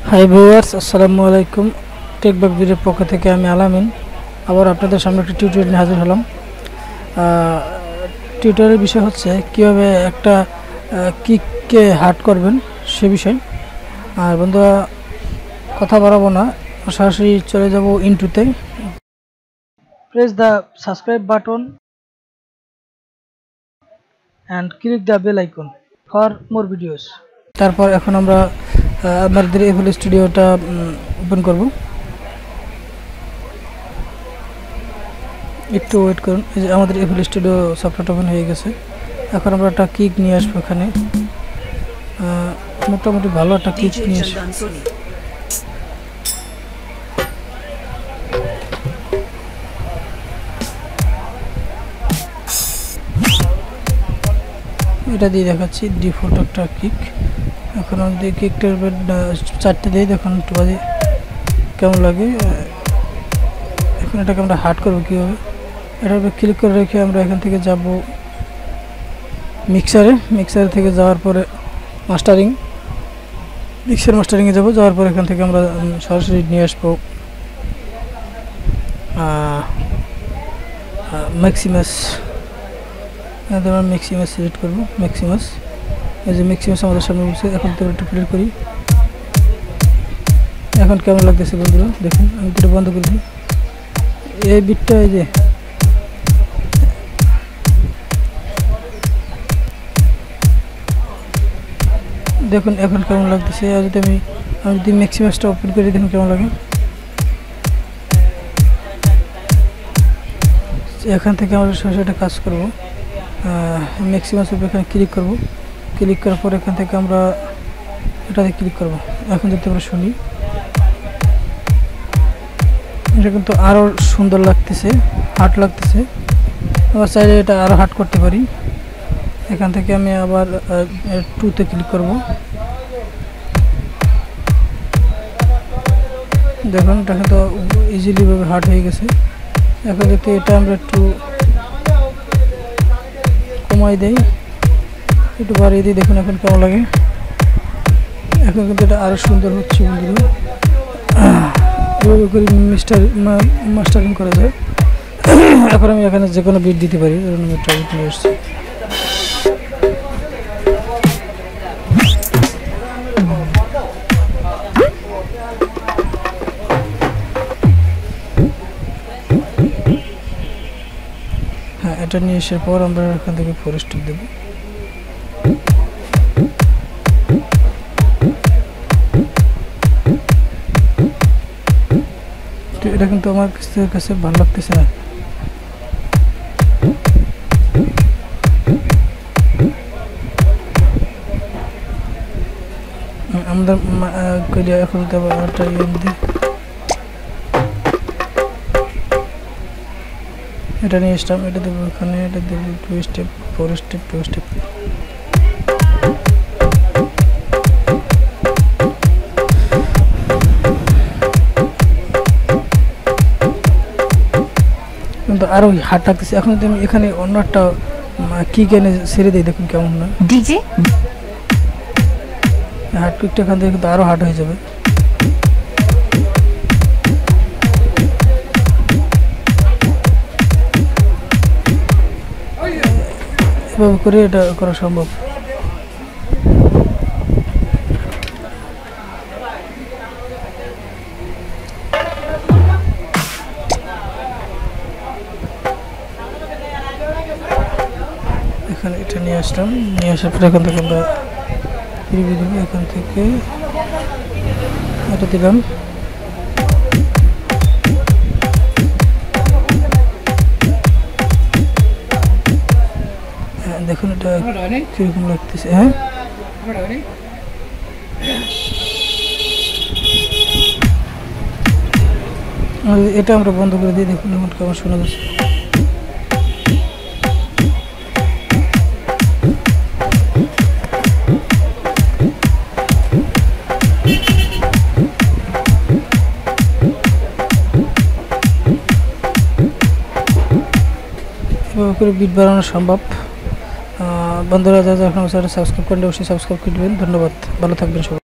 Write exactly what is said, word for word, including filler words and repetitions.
Hi viewers, আসসালামু আলাইকুম। টেকবাক ভিডিওর পক্ষ থেকে আমি আলামিন আবার আপনাদের সামনে একটা টিউটোরিয়াল নিয়ে হাজির হলাম। টিউটোরিয়ালের বিষয় হচ্ছে কীভাবে একটা কিককে হার্ড করবেন সে বিষয়। আর বন্ধুরা, কথা বাড়াবো না, সরাসরি চলে যাব ইনটুতে। Press the subscribe button and click the bell icon for more videos. তারপর এখন আমরা আমাদের এফএল স্টুডিওটা ওপেন করব। একটু ওয়েট করুন, এই যে আমাদের এফএল স্টুডিও সফটওয়্যারটা ওপেন হয়ে গেছে। এখন আমরা একটা কিক নিয়ে আসবো এখানে, মোটামুটি ভালো একটা কিক নিয়ে আসবো। এটা দিয়ে দেখাচ্ছি ডিফল্ট একটা কিক। এখন আমাদের কিকটার চারটে দিয়ে দেখুন একটু বাজে কেমন লাগে। এখন এটাকে আমরা হার্ড করবো কীভাবে, এটার উপরে ক্লিক করে রেখে আমরা এখান থেকে যাব মিক্সারে। মিক্সার থেকে যাওয়ার পরে মাস্টারিং, মিক্সার মাস্টারিংয়ে যাব। যাওয়ার পর এখান থেকে আমরা সরাসরি নিয়ে আসবো ম্যাক্সিমাস। আমরা ম্যাক্সিমাস সিলেক্ট করবো, ম্যাক্সিমাস। এই যে ম্যাক্সিমাস আমাদের সামনে বলছে। এখন তো একটু প্লে করি, এখন কেমন লাগতেছে বন্ধুরা দেখুন। আমি তো বন্ধ করে দিই এই বিটটা, এই যে দেখুন এখন কেমন লাগতেছে। আর যদি আমি আমি যদি ম্যাক্সিমাসটা ওপেন করি দেখুন কেমন লাগে। এখান থেকে আমরা সরাসরি একটা কাজ করবো, ম্যাক্সিমাস উপরে এখানে ক্লিক করব। ক্লিক করার পর এখান থেকে আমরা এটাতে ক্লিক করব। এখন যদি আমরা শুনি, এটা কিন্তু আরও সুন্দর লাগতেছে, হার্ড লাগতেছে। আবার চাইলে এটা আরও হার্ড করতে পারি। এখান থেকে আমি আবার টুতে ক্লিক করব। দেখুন এটা কিন্তু ইজিলিভাবে হার্ড হয়ে গেছে। এখন যদি এটা আমরা একটু কমাই দেই, একটু বাড়িয়ে দিই, দেখুন এখন কেমন লাগে। এখন কিন্তু এটা আরও সুন্দর হচ্ছে বন্ধুরা। এভাবে করে মিস্টার মাস্টারিং করা যায়। এখন আমি এখানে যে কোনো বিট দিতে পারি, ধরুন আমি একটা বিট নিয়ে এসেছি। হ্যাঁ, এটা নিয়ে আসার পর আমরা এখান থেকে ফরেস্ট দেবো। এটা কিন্তু আমার কাছে ভালো লাগতেছে না। আমাদের এখন তো একটা ইয়ে দিই, এটা নিয়ে আসলাম। এটা দেবো এখানে, এটা দেবো two step, four step, two step. কিন্তু আরো হার্ড লাগতেছে। এখন যদি আমি এখানে অন্য একটা কি কেনে ছেড়ে দিই দেখুন কেমন না ডিজে। হার্ড কিকটা এখান থেকে কিন্তু আরো হার্ড হয়ে যাবে। এভাবে করে এটা করা সম্ভব। এখানে এটা নিয়ে আসলাম, নিয়ে আসার পরে এখান থেকে আমরা রিভিউ দেবো। এখান থেকে এটা দিলাম। হ্যাঁ দেখুন এটা কিরকম লাগতেছে। হ্যাঁ এটা আমরা বন্ধ করে দিই, দেখুন এখন কেমন শোনা যাচ্ছে। এভাবে করে বিট বাড়ানো সম্ভব। বন্ধুরা যারা এখন চ্যানেলটা সাবস্ক্রাইব করেন অবশ্যই সাবস্ক্রাইব করে দেবেন। ধন্যবাদ, ভালো থাকবেন সবাই।